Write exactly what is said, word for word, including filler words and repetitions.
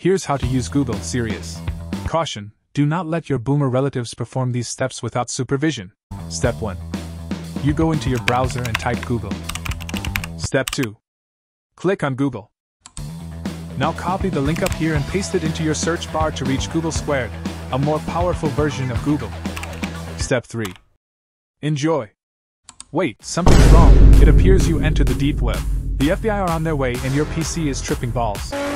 Here's how to use Google Serious. Caution: do not let your boomer relatives perform these steps without supervision. Step one. You go into your browser and type Google. Step two. Click on Google. Now copy the link up here and paste it into your search bar to reach Google Squared, a more powerful version of Google. Step three. Enjoy. Wait, something's wrong. It appears you entered the deep web. The F B I are on their way and your P C is tripping balls.